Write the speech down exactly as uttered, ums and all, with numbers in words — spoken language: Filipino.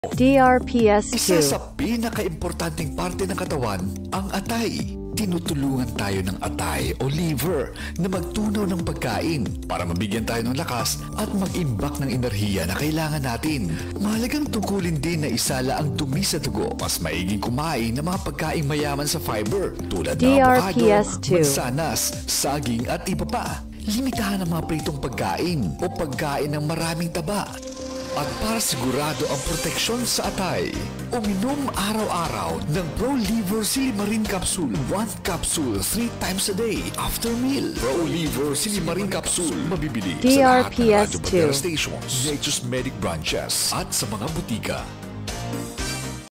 D R P S two. Isa sa pinaka-importanting parte ng katawan, ang atay. Tinutulungan tayo ng atay o liver na magtunaw ng pagkain para mabigyan tayo ng lakas at mag-imbak ng enerhiya na kailangan natin. Mahalagang tungkulin din na isala ang dumi sa dugo. Mas maiging kumain ng mga pagkain mayaman sa fiber tulad ng avocado, mansanas, saging at iba pa. Limitahan ang mga pritong pagkain o pagkain ng maraming taba. At para sigurado ang proteksyon sa atay, uminom araw-araw ng Proliver Capsule. One capsule three times a day after meal. Proliver Capsule mabibili D R P S sa lahat ng radio stations, Nature's Medic branches at sa mga butika.